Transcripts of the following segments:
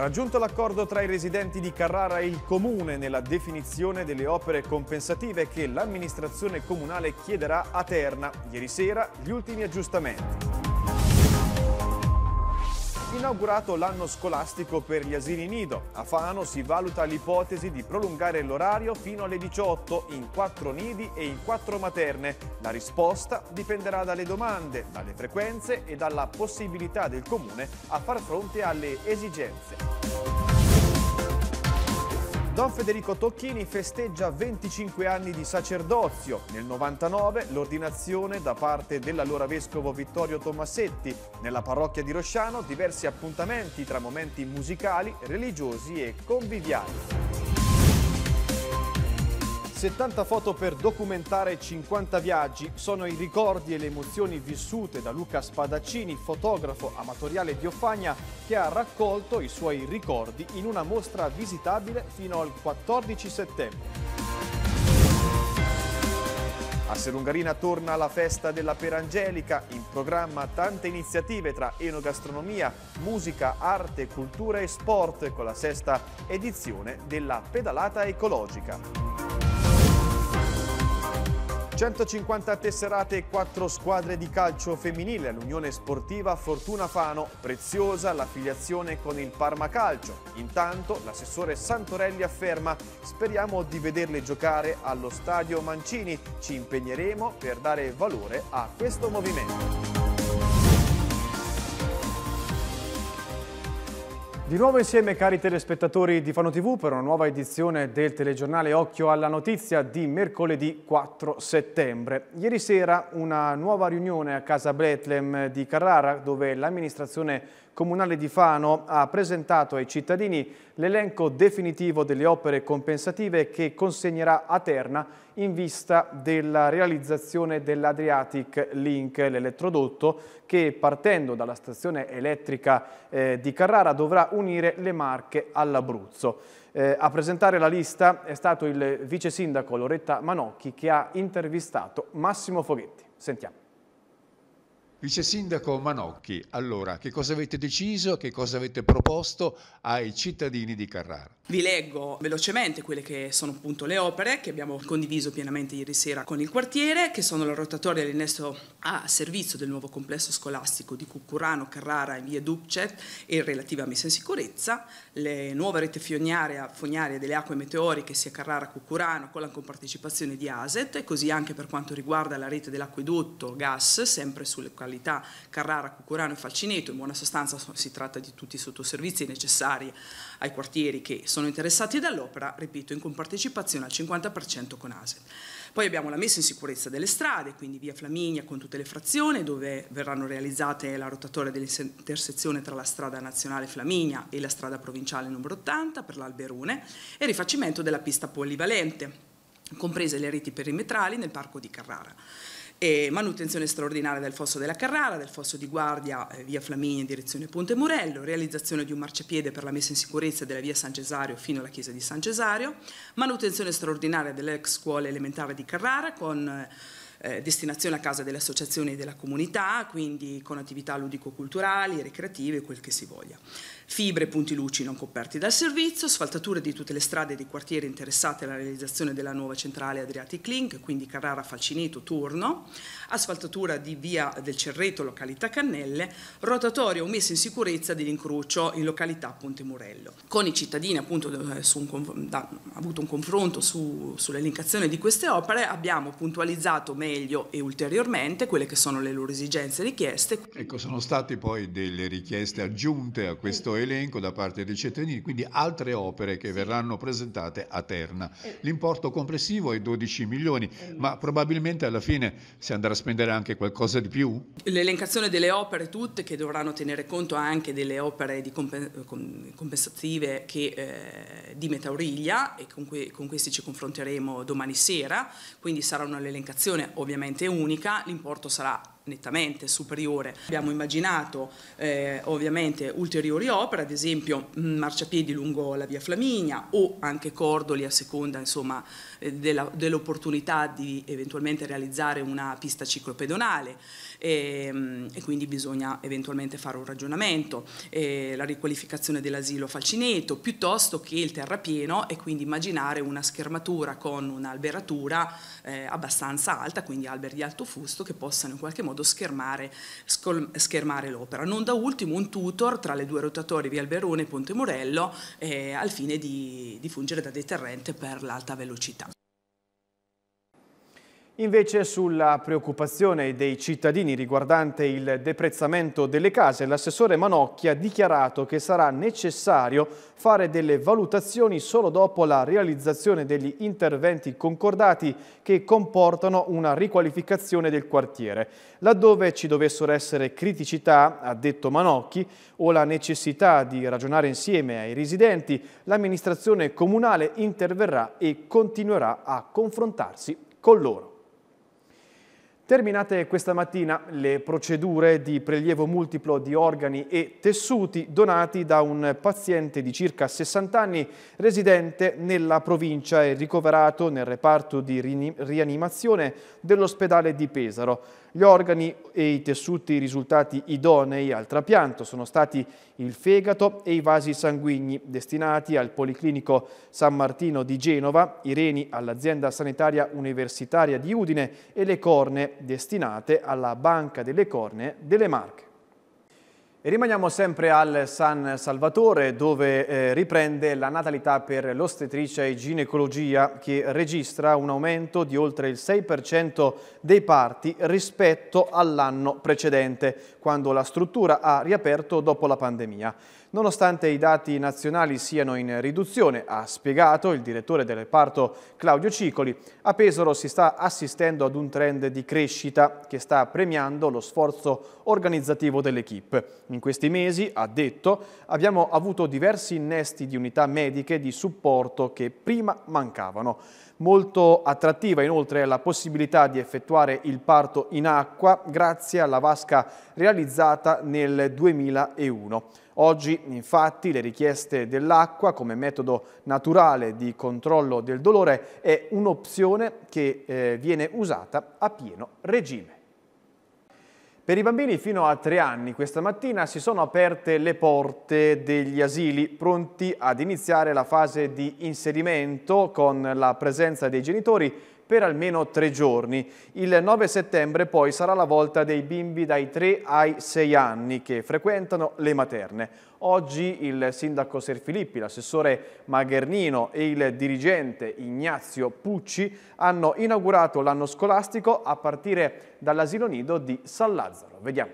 Raggiunto l'accordo tra i residenti di Carrara e il Comune nella definizione delle opere compensative che l'amministrazione comunale chiederà a Terna. Ieri sera gli ultimi aggiustamenti. Inaugurato l'anno scolastico per gli asili nido. A Fano si valuta l'ipotesi di prolungare l'orario fino alle 18 in 4 nidi e in 4 materne. La risposta dipenderà dalle domande, dalle frequenze e dalla possibilità del Comune a far fronte alle esigenze. Don Federico Tocchini festeggia 25 anni di sacerdozio. Nel 99 l'ordinazione da parte dell'allora vescovo Vittorio Tommasetti. Nella parrocchia di Rosciano diversi appuntamenti tra momenti musicali, religiosi e conviviali. 70 foto per documentare 50 viaggi sono i ricordi e le emozioni vissute da Luca Spadaccini, fotografo amatoriale di Offagna, che ha raccolto i suoi ricordi in una mostra visitabile fino al 14 settembre. A Serungarina torna la festa della Perangelica, in programma tante iniziative tra enogastronomia, musica, arte, cultura e sport con la 6ª edizione della pedalata ecologica. 150 tesserate e 4 squadre di calcio femminile all'Unione Sportiva Fortuna Fano. Preziosa l'affiliazione con il Parma Calcio. Intanto l'assessore Santorelli afferma: speriamo di vederle giocare allo Stadio Mancini. Ci impegneremo per dare valore a questo movimento. Di nuovo insieme, cari telespettatori di Fano TV, per una nuova edizione del telegiornale Occhio alla Notizia di mercoledì 4 settembre. Ieri sera una nuova riunione a Casa Bethlehem di Carrara, dove l'amministrazione comunale di Fano ha presentato ai cittadini l'elenco definitivo delle opere compensative che consegnerà a Terna in vista della realizzazione dell'Adriatic Link, l'elettrodotto che partendo dalla stazione elettrica di Carrara dovrà unire le Marche all'Abruzzo. A presentare la lista è stato il vice sindaco Loretta Manocchi, che ha intervistato Massimo Foghetti. Sentiamo. Vice Sindaco Manocchi, allora, che cosa avete deciso, che cosa avete proposto ai cittadini di Carrara? Vi leggo velocemente quelle che sono appunto le opere che abbiamo condiviso pienamente ieri sera con il quartiere, che sono la rotatoria all'innesto a servizio del nuovo complesso scolastico di Cuccurano, Carrara in via Dubcet e relativa messa in sicurezza, le nuove reti fognarie delle acque meteoriche sia Carrara-Cuccurano con la compartecipazione di ASET, e così anche per quanto riguarda la rete dell'acquedotto gas, sempre sulle località Carrara, Cuccurano e Falcineto. In buona sostanza si tratta di tutti i sottoservizi necessari ai quartieri che sono interessati dall'opera, ripeto, in compartecipazione al 50% con ASET. Poi abbiamo la messa in sicurezza delle strade, quindi via Flaminia con tutte le frazioni, dove verranno realizzate la rotatoria dell'intersezione tra la strada nazionale Flaminia e la strada provinciale numero 80 per l'Alberune, e rifacimento della pista polivalente, comprese le reti perimetrali nel parco di Carrara. E manutenzione straordinaria del fosso della Carrara, del fosso di guardia via Flaminia in direzione Ponte Murello, realizzazione di un marciapiede per la messa in sicurezza della via San Cesario fino alla chiesa di San Cesario, manutenzione straordinaria dell'ex scuola elementare di Carrara con destinazione a casa delle associazioni e della comunità, quindi con attività ludico-culturali, ricreative, quel che si voglia. Fibre e punti luci non coperti dal servizio, asfaltature di tutte le strade dei quartieri interessate alla realizzazione della nuova centrale Adriatic Link, quindi Carrara, Falcineto, Turno, asfaltatura di via del Cerreto, località Cannelle, rotatoria o messa in sicurezza dell'incrocio in località Ponte Murello. Con i cittadini appunto ha avuto un confronto sull'elencazione di queste opere, abbiamo puntualizzato meglio e ulteriormente quelle che sono le loro esigenze e richieste. Ecco, sono state poi delle richieste aggiunte a questo elenco da parte dei cittadini, quindi altre opere che verranno presentate a Terna. L'importo complessivo è 12 milioni, ma probabilmente alla fine si andrà a spendere anche qualcosa di più? L'elencazione delle opere tutte, che dovranno tenere conto anche delle opere compensative di Metauriglia, e con questi ci confronteremo domani sera, quindi sarà un'elencazione ovviamente unica. L'importo sarà nettamente superiore. Abbiamo immaginato ovviamente ulteriori opere, ad esempio marciapiedi lungo la via Flaminia o anche cordoli a seconda insomma, dell'opportunità di eventualmente realizzare una pista ciclopedonale e quindi bisogna eventualmente fare un ragionamento, la riqualificazione dell'asilo Falcineto piuttosto che il terrapieno e quindi immaginare una schermatura con un'alberatura abbastanza alta, quindi alberi di alto fusto che possano in qualche modo schermare l'opera. Non da ultimo un tutor tra le due rotatorie via Alberone e Ponte Morello al fine di fungere da deterrente per l'alta velocità. Invece sulla preoccupazione dei cittadini riguardante il deprezzamento delle case, l'assessore Manocchi ha dichiarato che sarà necessario fare delle valutazioni solo dopo la realizzazione degli interventi concordati che comportano una riqualificazione del quartiere. Laddove ci dovessero essere criticità, ha detto Manocchi, o la necessità di ragionare insieme ai residenti, l'amministrazione comunale interverrà e continuerà a confrontarsi con loro. Terminate questa mattina le procedure di prelievo multiplo di organi e tessuti donati da un paziente di circa 60 anni residente nella provincia e ricoverato nel reparto di rianimazione dell'ospedale di Pesaro. Gli organi e i tessuti risultati idonei al trapianto sono stati il fegato e i vasi sanguigni destinati al Policlinico San Martino di Genova, i reni all'azienda sanitaria universitaria di Udine e le cornee destinate alla Banca delle Cornee delle Marche. E rimaniamo sempre al San Salvatore dove riprende la natalità per l'ostetricia e ginecologia che registra un aumento di oltre il 6% dei parti rispetto all'anno precedente, quando la struttura ha riaperto dopo la pandemia. Nonostante i dati nazionali siano in riduzione, ha spiegato il direttore del reparto Claudio Cicoli, a Pesaro si sta assistendo ad un trend di crescita che sta premiando lo sforzo organizzativo dell'equipe. In questi mesi, ha detto, abbiamo avuto diversi innesti di unità mediche di supporto che prima mancavano. Molto attrattiva inoltre è la possibilità di effettuare il parto in acqua grazie alla vasca realizzata nel 2001. Oggi, infatti, le richieste dell'acqua come metodo naturale di controllo del dolore è un'opzione che viene usata a pieno regime. Per i bambini fino a 3 anni questa mattina si sono aperte le porte degli asili pronti ad iniziare la fase di inserimento con la presenza dei genitori per almeno 3 giorni. Il 9 settembre poi sarà la volta dei bimbi dai 3 ai 6 anni che frequentano le materne. Oggi il sindaco Serfilippi, l'assessore Magernino e il dirigente Ignazio Pucci hanno inaugurato l'anno scolastico a partire dall'asilo nido di San Lazzaro. Vediamo.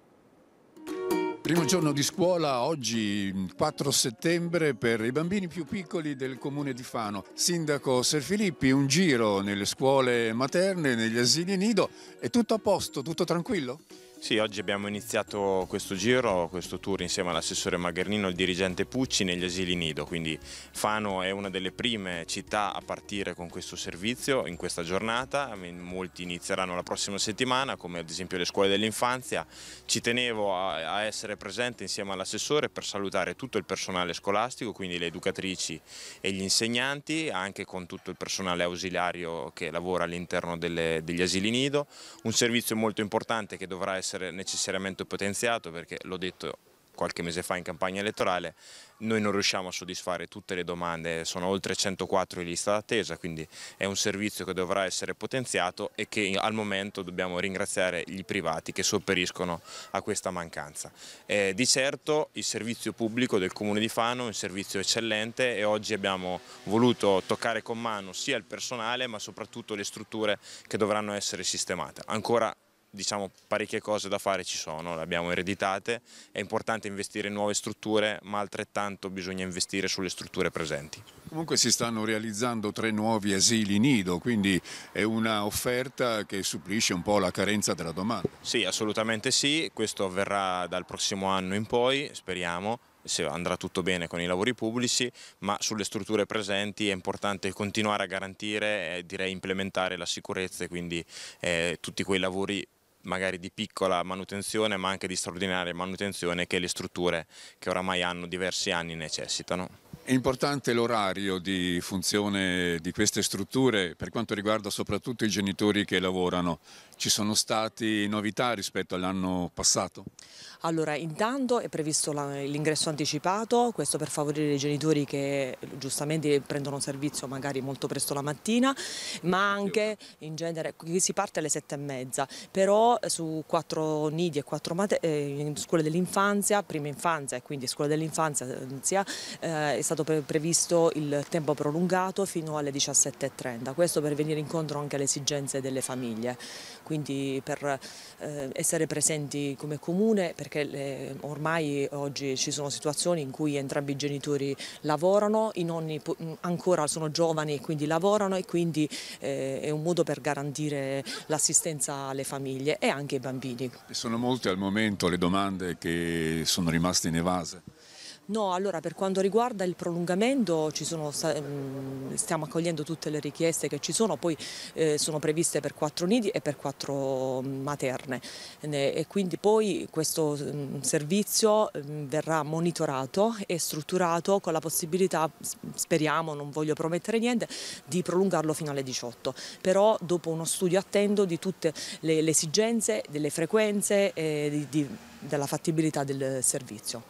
Primo giorno di scuola oggi, 4 settembre, per i bambini più piccoli del comune di Fano. Sindaco Serfilippi, un giro nelle scuole materne, negli asili nido. È tutto a posto, tutto tranquillo? Sì, oggi abbiamo iniziato questo giro, questo tour insieme all'assessore Magernino e il dirigente Pucci negli asili nido, quindi Fano è una delle prime città a partire con questo servizio in questa giornata, molti inizieranno la prossima settimana come ad esempio le scuole dell'infanzia. Ci tenevo a essere presente insieme all'assessore per salutare tutto il personale scolastico, quindi le educatrici e gli insegnanti, anche con tutto il personale ausiliario che lavora all'interno degli asili nido, un servizio molto importante che dovrà essere necessariamente potenziato perché, l'ho detto qualche mese fa in campagna elettorale, noi non riusciamo a soddisfare tutte le domande, sono oltre 104 in lista d'attesa, quindi è un servizio che dovrà essere potenziato e che al momento dobbiamo ringraziare gli privati che sopperiscono a questa mancanza. Di certo il servizio pubblico del Comune di Fano è un servizio eccellente e oggi abbiamo voluto toccare con mano sia il personale ma soprattutto le strutture che dovranno essere sistemate. Ancora parecchie cose da fare ci sono, le abbiamo ereditate, è importante investire in nuove strutture ma altrettanto bisogna investire sulle strutture presenti. Comunque si stanno realizzando 3 nuovi asili nido, quindi è una offerta che supplisce un po' la carenza della domanda. Sì, assolutamente sì, questo avverrà dal prossimo anno in poi, speriamo. Se andrà tutto bene con i lavori pubblici, ma sulle strutture presenti è importante continuare a garantire e direi implementare la sicurezza e quindi tutti quei lavori magari di piccola manutenzione ma anche di straordinaria manutenzione che le strutture che oramai hanno diversi anni necessitano. È importante l'orario di funzione di queste strutture per quanto riguarda soprattutto i genitori che lavorano. Ci sono state novità rispetto all'anno passato? Allora, intanto è previsto l'ingresso anticipato, questo per favorire i genitori che giustamente prendono servizio magari molto presto la mattina, ma anche in genere qui si parte alle 7:30, però su 4 nidi e 4 in scuole dell'infanzia, prima infanzia e quindi scuola dell'infanzia è stato previsto il tempo prolungato fino alle 17:30, questo per venire incontro anche alle esigenze delle famiglie, quindi per essere presenti come comune, perché ormai oggi ci sono situazioni in cui entrambi i genitori lavorano, i nonni ancora sono giovani e quindi lavorano, e quindi è un modo per garantire l'assistenza alle famiglie e anche ai bambini. Sono molte al momento le domande che sono rimaste inevase. No, allora per quanto riguarda il prolungamento stiamo accogliendo tutte le richieste che ci sono, poi sono previste per 4 nidi e per 4 materne e quindi poi questo servizio verrà monitorato e strutturato con la possibilità, speriamo, non voglio promettere niente, di prolungarlo fino alle 18, però dopo uno studio attento di tutte le esigenze, delle frequenze e della fattibilità del servizio.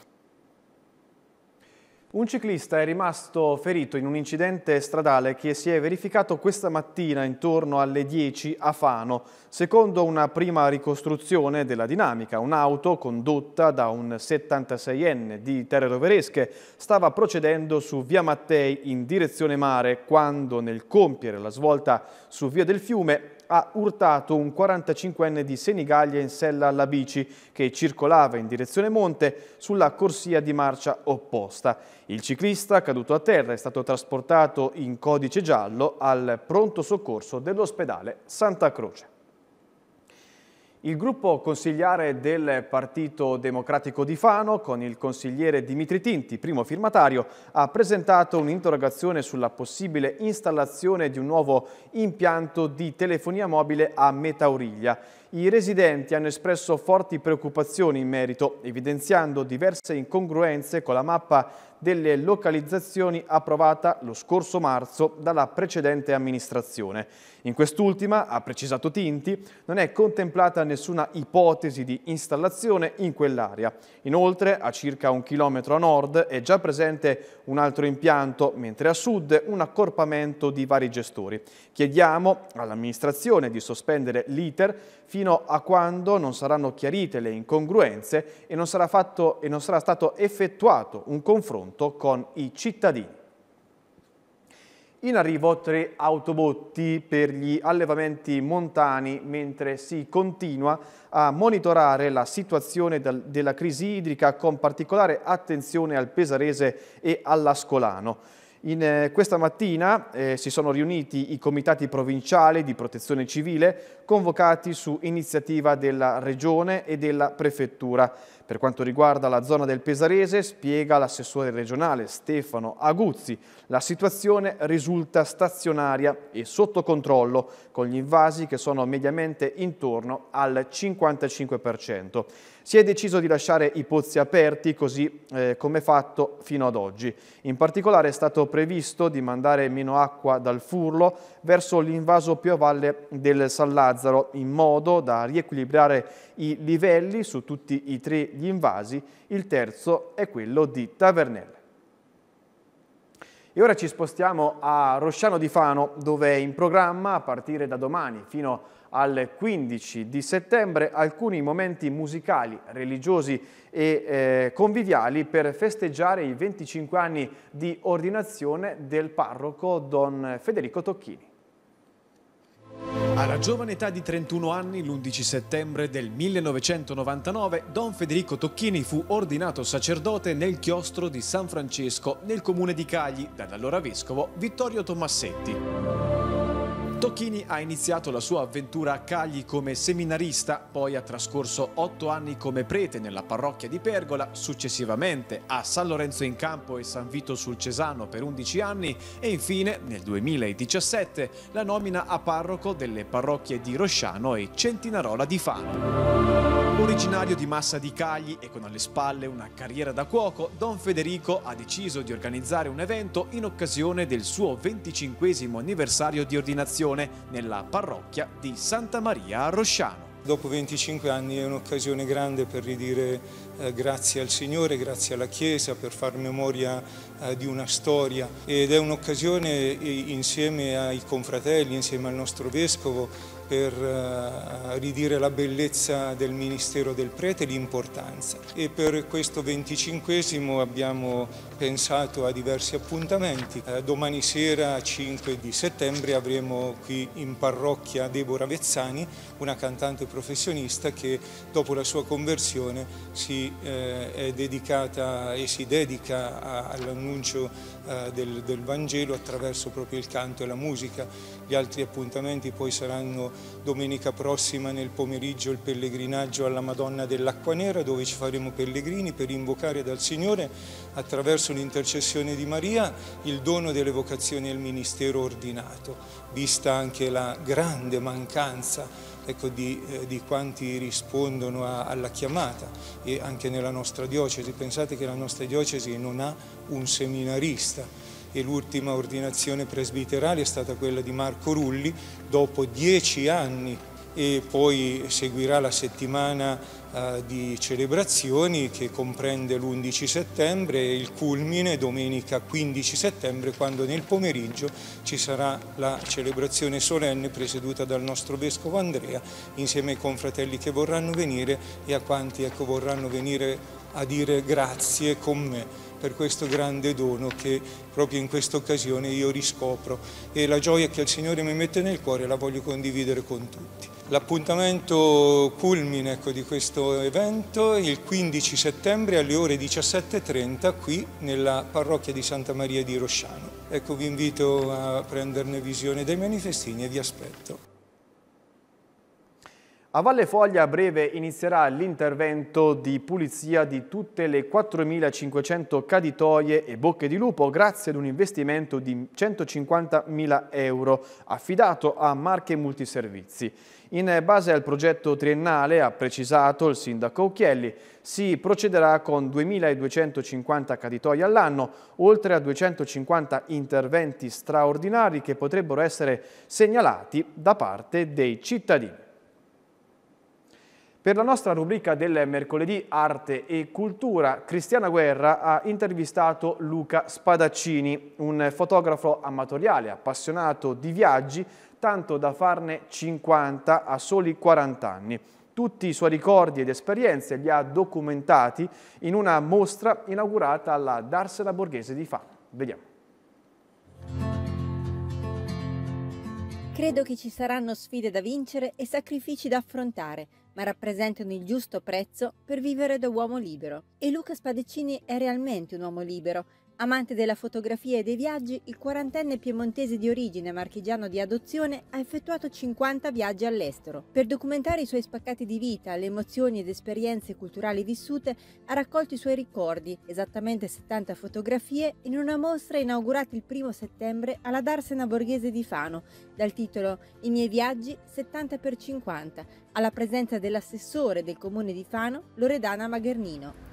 Un ciclista è rimasto ferito in un incidente stradale che si è verificato questa mattina intorno alle 10 a Fano. Secondo una prima ricostruzione della dinamica, un'auto condotta da un 76enne di Terre Roveresche stava procedendo su via Mattei in direzione mare quando, nel compiere la svolta su via del Fiume, ha urtato un 45enne di Senigallia in sella alla bici che circolava in direzione monte sulla corsia di marcia opposta. Il ciclista, caduto a terra, è stato trasportato in codice giallo al pronto soccorso dell'ospedale Santa Croce. Il gruppo consigliare del Partito Democratico di Fano, con il consigliere Dimitri Tinti, primo firmatario, ha presentato un'interrogazione sulla possibile installazione di un nuovo impianto di telefonia mobile a Metauriglia. I residenti hanno espresso forti preoccupazioni in merito, evidenziando diverse incongruenze con la mappa delle localizzazioni approvata lo scorso marzo dalla precedente amministrazione. In quest'ultima, ha precisato Tinti, non è contemplata nessuna ipotesi di installazione in quell'area. Inoltre, a circa 1 chilometro a nord è già presente un altro impianto, mentre a sud un accorpamento di vari gestori. Chiediamo all'amministrazione di sospendere l'iter fino a quando non saranno chiarite le incongruenze e non sarà stato effettuato un confronto con i cittadini. In arrivo 3 autobotti per gli allevamenti montani, mentre si continua a monitorare la situazione della crisi idrica con particolare attenzione al Pesarese e all'Ascolano. Questa mattina si sono riuniti i comitati provinciali di protezione civile convocati su iniziativa della Regione e della Prefettura. Per quanto riguarda la zona del Pesarese, spiega l'assessore regionale Stefano Aguzzi, la situazione risulta stazionaria e sotto controllo, con gli invasi che sono mediamente intorno al 55%. Si è deciso di lasciare i pozzi aperti così come fatto fino ad oggi. In particolare è stato previsto di mandare meno acqua dal Furlo verso l'invaso più a valle del San Lazzaro, in modo da riequilibrare i livelli su tutti i 3 gli invasi. Il terzo è quello di Tavernelle. E ora ci spostiamo a Rosciano di Fano, dove è in programma, a partire da domani fino al 15 di settembre, alcuni momenti musicali, religiosi e conviviali per festeggiare i 25 anni di ordinazione del parroco Don Federico Tocchini. Alla giovane età di 31 anni, l'11 settembre del 1999, Don Federico Tocchini fu ordinato sacerdote nel chiostro di San Francesco, nel comune di Cagli, dall'allora vescovo Vittorio Tommassetti. Tocchini ha iniziato la sua avventura a Cagli come seminarista, poi ha trascorso 8 anni come prete nella parrocchia di Pergola, successivamente a San Lorenzo in Campo e San Vito sul Cesano per 11 anni e infine nel 2017 la nomina a parroco delle parrocchie di Rosciano e Centinarola di Fano. Originario di Massa di Cagli e con alle spalle una carriera da cuoco, Don Federico ha deciso di organizzare un evento in occasione del suo 25° anniversario di ordinazione nella parrocchia di Santa Maria a Rosciano. Dopo 25 anni è un'occasione grande per ridire grazie al Signore, grazie alla Chiesa, per far memoria di una storia, ed è un'occasione insieme ai confratelli, insieme al nostro Vescovo, per ridire la bellezza del ministero del prete e l'importanza. E per questo 25° abbiamo pensato a diversi appuntamenti. Domani sera, 5 di settembre, avremo qui in parrocchia Deborah Vezzani, una cantante professionista che dopo la sua conversione è dedicata e si dedica all'annuncio del Vangelo attraverso proprio il canto e la musica. Gli altri appuntamenti poi saranno domenica prossima nel pomeriggio il pellegrinaggio alla Madonna dell'Acqua Nera, dove ci faremo pellegrini per invocare dal Signore, attraverso l'intercessione di Maria, il dono delle vocazioni al ministero ordinato, vista anche la grande mancanza di quanti rispondono alla chiamata, e anche nella nostra diocesi. Pensate che la nostra diocesi non ha un seminarista, e l'ultima ordinazione presbiterale è stata quella di Marco Rulli dopo 10 anni, e poi seguirà la settimana di celebrazioni che comprende l'11 settembre e il culmine domenica 15 settembre, quando nel pomeriggio ci sarà la celebrazione solenne presieduta dal nostro Vescovo Andrea, insieme ai confratelli che vorranno venire e a quanti vorranno venire a dire grazie con me per questo grande dono che proprio in questa occasione io riscopro, e la gioia che il Signore mi mette nel cuore la voglio condividere con tutti. L'appuntamento culmine di questo evento è il 15 settembre alle ore 17:30 qui nella parrocchia di Santa Maria di Rosciano. Vi invito a prenderne visione dai manifestini e vi aspetto. A Valle Foglia a breve inizierà l'intervento di pulizia di tutte le 4.500 caditoie e bocche di lupo grazie ad un investimento di 150.000 euro affidato a Marche Multiservizi. In base al progetto triennale, ha precisato il sindaco Occhielli, si procederà con 2.250 caditoie all'anno, oltre a 250 interventi straordinari che potrebbero essere segnalati da parte dei cittadini. Per la nostra rubrica del mercoledì Arte e Cultura, Cristiana Guerra ha intervistato Luca Spadaccini, un fotografo amatoriale appassionato di viaggi, tanto da farne 50 a soli 40 anni. Tutti i suoi ricordi ed esperienze li ha documentati in una mostra inaugurata alla Darsena Borghese di Fano. Vediamo. Credo che ci saranno sfide da vincere e sacrifici da affrontare, ma rappresentano il giusto prezzo per vivere da uomo libero. E Luca Spadaccini è realmente un uomo libero. Amante della fotografia e dei viaggi, il 40enne piemontese di origine marchigiano di adozione ha effettuato 50 viaggi all'estero. Per documentare i suoi spaccati di vita, le emozioni ed esperienze culturali vissute, ha raccolto i suoi ricordi, esattamente 70 fotografie, in una mostra inaugurata il 1° settembre alla Darsena Borghese di Fano, dal titolo I miei viaggi 70x50, alla presenza dell'assessore del comune di Fano, Loredana Magernino.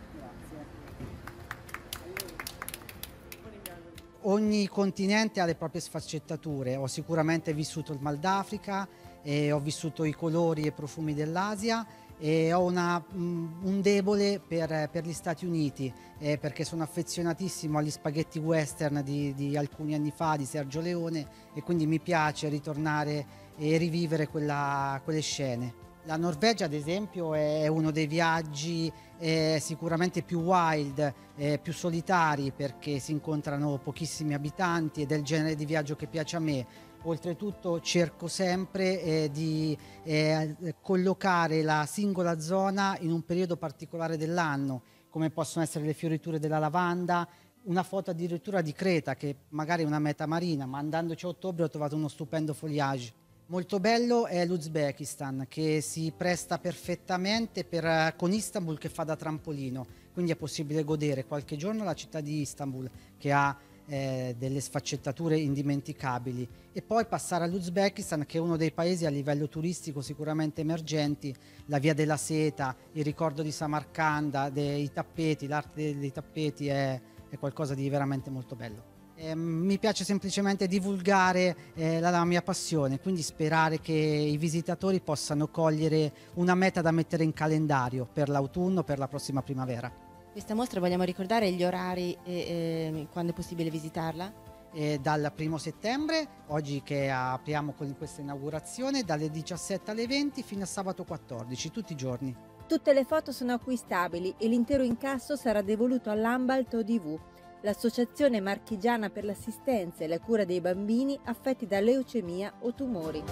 Ogni continente ha le proprie sfaccettature. Ho sicuramente vissuto il Mal d'Africa, ho vissuto i colori e profumi dell'Asia e ho un debole per gli Stati Uniti, perché sono affezionatissimo agli spaghetti western di alcuni anni fa di Sergio Leone, e quindi mi piace ritornare e rivivere quelle scene. La Norvegia, ad esempio, è uno dei viaggi sicuramente più wild, più solitari, perché si incontrano pochissimi abitanti, ed è il genere di viaggio che piace a me. Oltretutto cerco sempre di collocare la singola zona in un periodo particolare dell'anno, come possono essere le fioriture della lavanda, una foto addirittura di Creta, che magari è una meta marina, ma andandoci a ottobre ho trovato uno stupendo foliage. Molto bello è l'Uzbekistan, che si presta perfettamente con Istanbul che fa da trampolino, quindi è possibile godere qualche giorno la città di Istanbul, che ha delle sfaccettature indimenticabili, e poi passare all'Uzbekistan, che è uno dei paesi a livello turistico sicuramente emergenti, la via della seta, il ricordo di Samarcanda, dei tappeti, l'arte dei tappeti è qualcosa di veramente molto bello. Mi piace semplicemente divulgare la mia passione, quindi sperare che i visitatori possano cogliere una meta da mettere in calendario per l'autunno, per la prossima primavera. Questa mostra, vogliamo ricordare gli orari e quando è possibile visitarla? Dal 1° settembre, oggi che apriamo con questa inaugurazione, dalle 17 alle 20 fino a sabato 14, tutti i giorni. Tutte le foto sono acquistabili e l'intero incasso sarà devoluto all'Ambalt ODV, l'associazione marchigiana per l'assistenza e la cura dei bambini affetti da leucemia o tumori.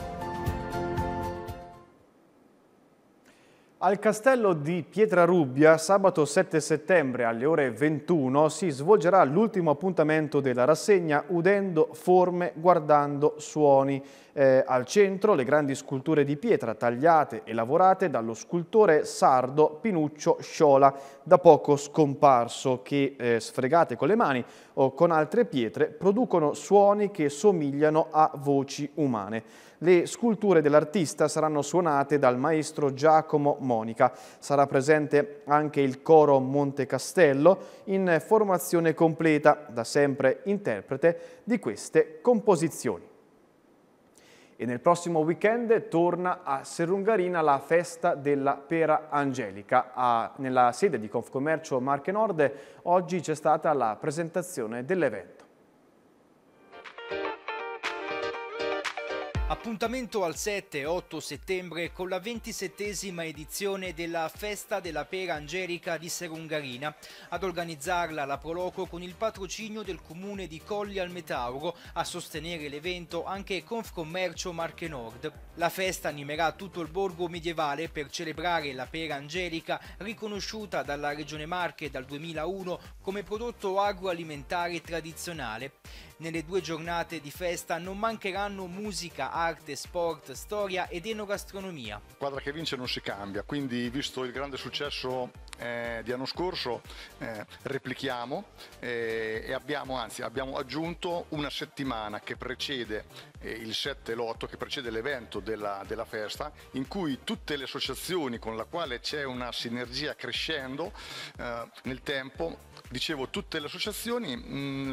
Al castello di Pietrarubbia, sabato 7 settembre alle ore 21 si svolgerà l'ultimo appuntamento della rassegna Udendo forme, guardando suoni. Al centro le grandi sculture di pietra tagliate e lavorate dallo scultore sardo Pinuccio Sciola, da poco scomparso, che sfregate con le mani o con altre pietre producono suoni che somigliano a voci umane. Le sculture dell'artista saranno suonate dal maestro Giacomo Monica. Sarà presente anche il coro Monte Castello in formazione completa, da sempre interprete di queste composizioni. E nel prossimo weekend torna a Serrungarina la festa della pera angelica. Nella sede di Confcommercio Marche Nord oggi c'è stata la presentazione dell'evento. Appuntamento al 7 e 8 settembre con la 27esima edizione della Festa della Pera Angelica di Serrungarina. Ad organizzarla la Proloco con il patrocinio del comune di Colli al Metauro, a sostenere l'evento anche Confcommercio Marche Nord. La festa animerà tutto il borgo medievale per celebrare la pera angelica, riconosciuta dalla Regione Marche dal 2001 come prodotto agroalimentare tradizionale. Nelle 2 giornate di festa non mancheranno musica, arte, sport, storia ed enogastronomia. La squadra che vince non si cambia, quindi visto il grande successo di anno scorso replichiamo e abbiamo aggiunto una settimana che precede il 7 e l'8, che precede l'evento della festa, in cui tutte le associazioni con la quale c'è una sinergia crescendo nel tempo. Dicevo, tutte le associazioni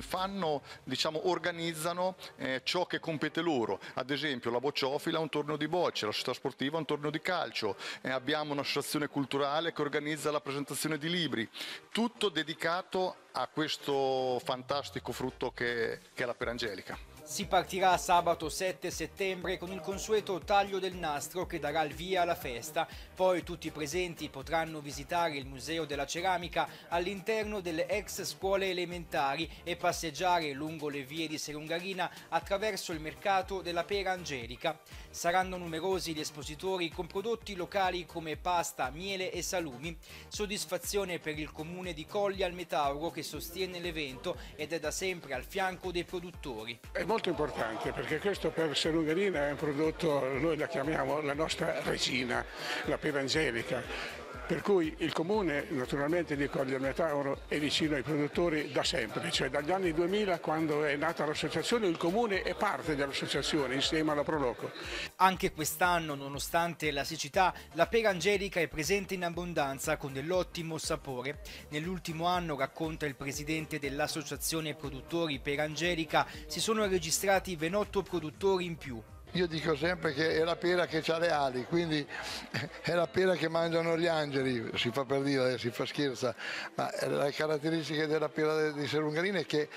organizzano ciò che compete loro. Ad esempio la Bocciofila un torneo di bocce, la società sportiva un torneo di calcio, abbiamo un'associazione culturale che organizza la presentazione di libri, tutto dedicato a questo fantastico frutto che è la pera angelica. Si partirà sabato 7 settembre con il consueto taglio del nastro che darà il via alla festa. Poi tutti i presenti potranno visitare il Museo della Ceramica all'interno delle ex scuole elementari e passeggiare lungo le vie di Serrungarina attraverso il mercato della pera angelica. Saranno numerosi gli espositori con prodotti locali come pasta, miele e salumi. Soddisfazione per il comune di Colli al Metauro, che sostiene l'evento ed è da sempre al fianco dei produttori. È molto importante perché questo per Serrungarina è un prodotto, noi la chiamiamo la nostra regina, la pera angelica. Per cui il comune naturalmente di Colli al Metauro è vicino ai produttori da sempre, cioè dagli anni 2000, quando è nata l'associazione, il comune è parte dell'associazione insieme alla Proloco. Anche quest'anno, nonostante la siccità, la pera angelica è presente in abbondanza con dell'ottimo sapore. Nell'ultimo anno, racconta il presidente dell'associazione produttori Pera Angelica, si sono registrati ben 8 produttori in più. Io dico sempre che è la pera che ha le ali, quindi è la pera che mangiano gli angeli, si fa per dire, si fa scherza, ma le caratteristiche della pera di Serrungarina è che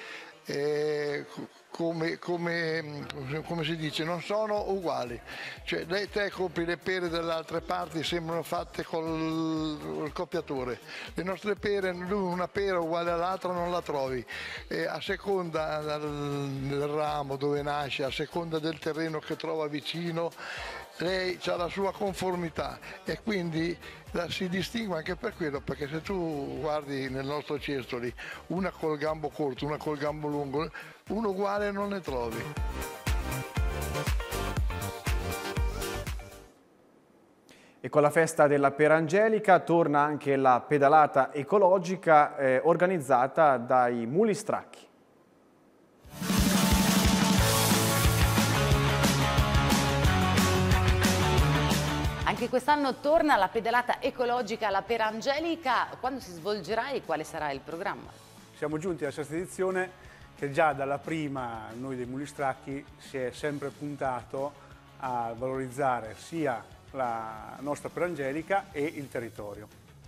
come si dice, non sono uguali, cioè te compri le pere delle altre parti, sembrano fatte col coppiatore, le nostre pere, una pera uguale all'altra non la trovi, a seconda del ramo dove nasce, a seconda del terreno che trova vicino, lei ha la sua conformità e quindi si distingue anche per quello, perché se tu guardi nel nostro cesto lì, una col gambo corto, una col gambo lungo, uno uguale non ne trovi. E con la festa della Pera Angelica torna anche la pedalata ecologica organizzata dai Muli Stracchi. Anche quest'anno torna la pedalata ecologica alla Pera Angelica. Quando si svolgerà e quale sarà il programma? Siamo giunti alla sesta edizione che già dalla prima noi dei Muli Stracchi si è sempre puntato a valorizzare sia la nostra Pera Angelica e il territorio.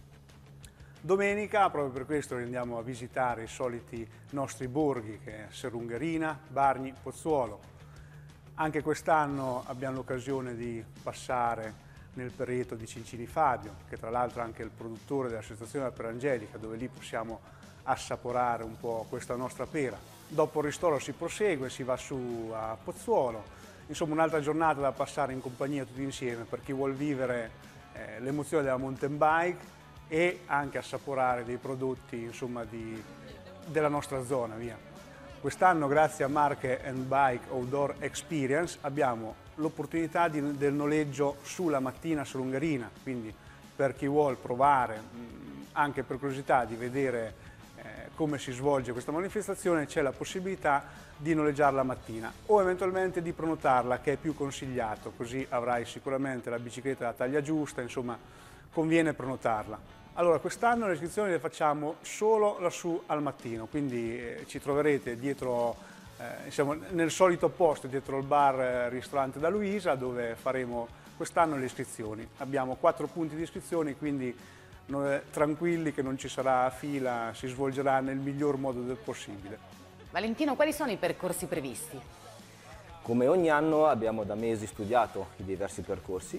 Domenica, proprio per questo, andiamo a visitare i soliti nostri borghi, che è Serrungherina, Bargni, Pozzuolo. Anche quest'anno abbiamo l'occasione di passare nel Perreto di Cincini Fabio, che tra l'altro è anche il produttore dell'associazione della Pera Angelica, dove lì possiamo assaporare un po' questa nostra pera. Dopo il ristoro si prosegue, si va su a Pozzuolo, insomma un'altra giornata da passare in compagnia tutti insieme per chi vuol vivere l'emozione della mountain bike e anche assaporare dei prodotti insomma, della nostra zona. Via. Quest'anno grazie a Marche & Bike Outdoor Experience abbiamo l'opportunità del noleggio sulla mattina sull'Ungherina, quindi per chi vuol provare, anche per curiosità di vedere come si svolge questa manifestazione, c'è la possibilità di noleggiarla la mattina o eventualmente di prenotarla, che è più consigliato, così avrai sicuramente la bicicletta alla taglia giusta, insomma conviene prenotarla. Allora quest'anno le iscrizioni le facciamo solo lassù al mattino, quindi ci troverete dietro, siamo nel solito posto, dietro il bar ristorante da Luisa, dove faremo quest'anno le iscrizioni. Abbiamo 4 punti di iscrizioni, quindi tranquilli che non ci sarà fila, si svolgerà nel miglior modo possibile. Valentino, quali sono i percorsi previsti? Come ogni anno abbiamo da mesi studiato i diversi percorsi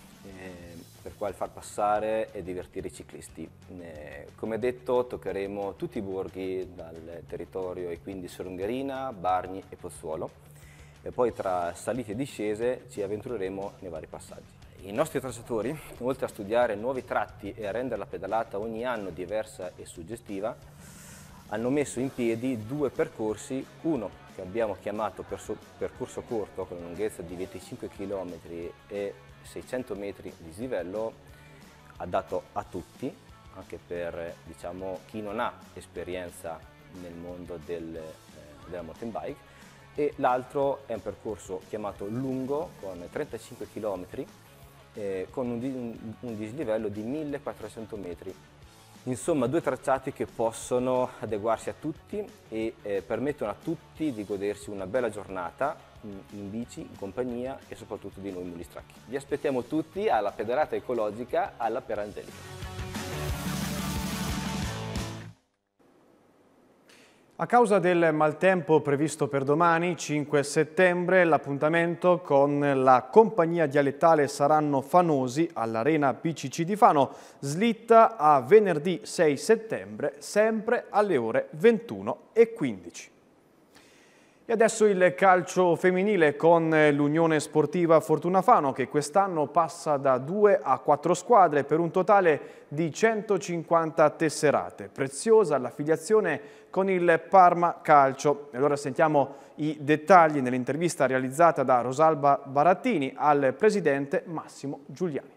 per quali far passare e divertire i ciclisti. Come detto toccheremo tutti i borghi dal territorio e quindi Serrungherina, Bargni e Pozzuolo e poi tra salite e discese ci avventureremo nei vari passaggi. I nostri tracciatori, oltre a studiare nuovi tratti e a rendere la pedalata ogni anno diversa e suggestiva, hanno messo in piedi 2 percorsi, uno che abbiamo chiamato percorso corto con una lunghezza di 25 km e 600 metri di dislivello, adatto a tutti, anche per chi non ha esperienza nel mondo della mountain bike, e l'altro è un percorso chiamato lungo con 35 km con un dislivello di 1400 metri. Insomma 2 tracciati che possono adeguarsi a tutti e permettono a tutti di godersi una bella giornata in bici, in compagnia e soprattutto di noi Muli Stracchi. Vi aspettiamo tutti alla pedalata ecologica alla Pera Angelica. A causa del maltempo previsto per domani, 5 settembre, l'appuntamento con la compagnia dialettale Saranno Fanosi all'Arena BCC di Fano slitta a venerdì 6 settembre, sempre alle ore 21:15. E adesso il calcio femminile con l'Unione Sportiva Fortuna Fano, che quest'anno passa da 2 a 4 squadre per un totale di 150 tesserate. Preziosa l'affiliazione con il Parma Calcio. E allora sentiamo i dettagli nell'intervista realizzata da Rosalba Barattini al presidente Massimo Giuliani.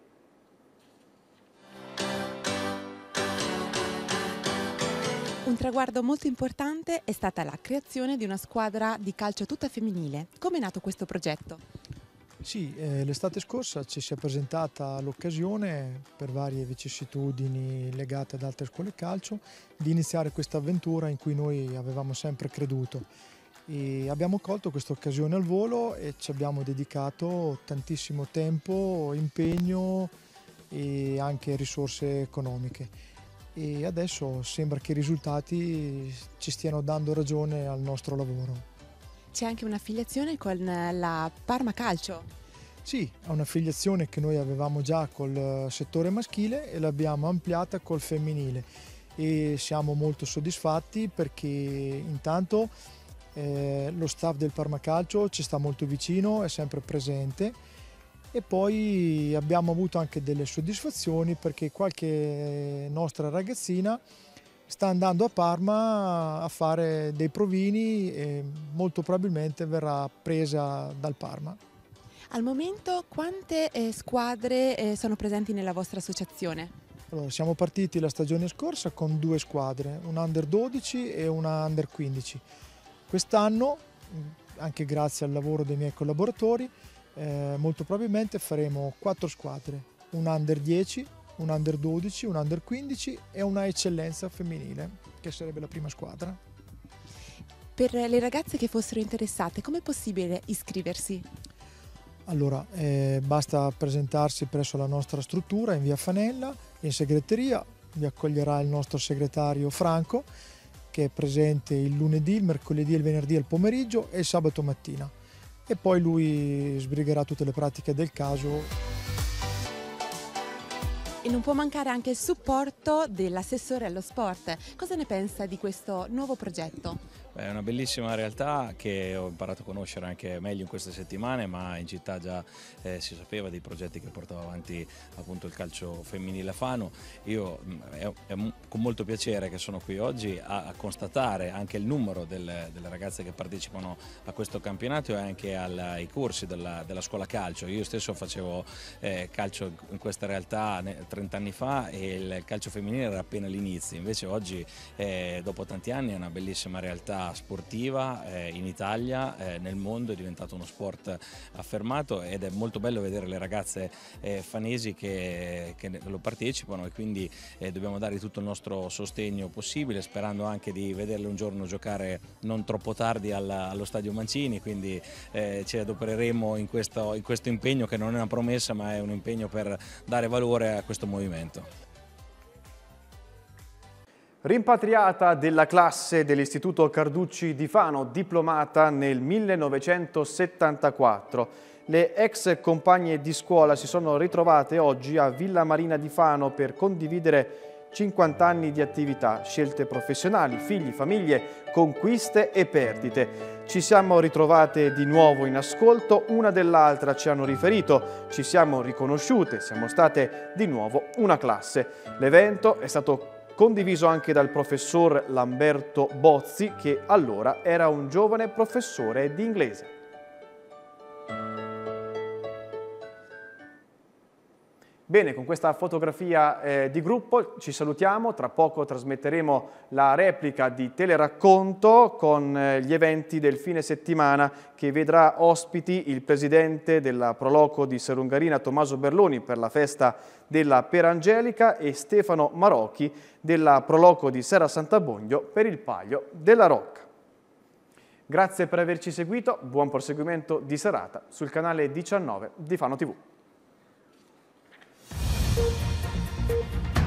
Un traguardo molto importante è stata la creazione di una squadra di calcio tutta femminile. Come è nato questo progetto? Sì, l'estate scorsa ci si è presentata l'occasione, per varie vicissitudini legate ad altre scuole calcio, di iniziare questa avventura in cui noi avevamo sempre creduto. E abbiamo colto questa occasione al volo e ci abbiamo dedicato tantissimo tempo, impegno e anche risorse economiche. E adesso sembra che i risultati ci stiano dando ragione al nostro lavoro. C'è anche un'affiliazione con la Parma Calcio? Sì, è un'affiliazione che noi avevamo già col settore maschile e l'abbiamo ampliata col femminile e siamo molto soddisfatti perché intanto lo staff del Parma Calcio ci sta molto vicino, è sempre presente e poi abbiamo avuto anche delle soddisfazioni perché qualche nostra ragazzina sta andando a Parma a fare dei provini e molto probabilmente verrà presa dal Parma. Al momento quante squadre sono presenti nella vostra associazione? Allora, siamo partiti la stagione scorsa con 2 squadre, una Under 12 e una Under 15. Quest'anno, anche grazie al lavoro dei miei collaboratori, molto probabilmente faremo 4 squadre, un Under 10, un Under 12, un Under 15 e una eccellenza femminile, che sarebbe la prima squadra. Per le ragazze che fossero interessate, com'è possibile iscriversi? Allora, basta presentarsi presso la nostra struttura in via Fanella, in segreteria, vi accoglierà il nostro segretario Franco, che è presente il lunedì, il mercoledì e il venerdì al pomeriggio e il sabato mattina. E poi lui sbrigherà tutte le pratiche del caso. E non può mancare anche il supporto dell'assessore allo sport. Cosa ne pensa di questo nuovo progetto? È una bellissima realtà che ho imparato a conoscere anche meglio in queste settimane, ma in città già si sapeva dei progetti che portava avanti appunto il calcio femminile a Fano. Io è con molto piacere che sono qui oggi a constatare anche il numero delle ragazze che partecipano a questo campionato e anche ai corsi della scuola calcio. Io stesso facevo calcio in questa realtà 30 anni fa e il calcio femminile era appena all'inizio, invece oggi dopo tanti anni è una bellissima realtà sportiva in Italia, nel mondo, è diventato uno sport affermato ed è molto bello vedere le ragazze fanesi che lo partecipano e quindi dobbiamo dare tutto il nostro sostegno possibile, sperando anche di vederle un giorno giocare non troppo tardi allo Stadio Mancini, quindi ci adopereremo in questo impegno che non è una promessa ma è un impegno per dare valore a questo movimento. Rimpatriata della classe dell'Istituto Carducci di Fano, diplomata nel 1974. Le ex compagne di scuola si sono ritrovate oggi a Villa Marina di Fano per condividere 50 anni di attività, scelte professionali, figli, famiglie, conquiste e perdite. Ci siamo ritrovate di nuovo in ascolto, una dell'altra ci hanno riferito, ci siamo riconosciute, siamo state di nuovo una classe. L'evento è stato condiviso anche dal professor Lamberto Bozzi, che allora era un giovane professore di inglese. Bene, con questa fotografia di gruppo ci salutiamo, tra poco trasmetteremo la replica di Teleracconto con gli eventi del fine settimana che vedrà ospiti il presidente della Proloco di Serungarina Tommaso Berloni per la festa della Perangelica e Stefano Marocchi della Proloco di Serra Sant'Abbondio per il Palio della Rocca. Grazie per averci seguito, buon proseguimento di serata sul canale 19 di Fano TV.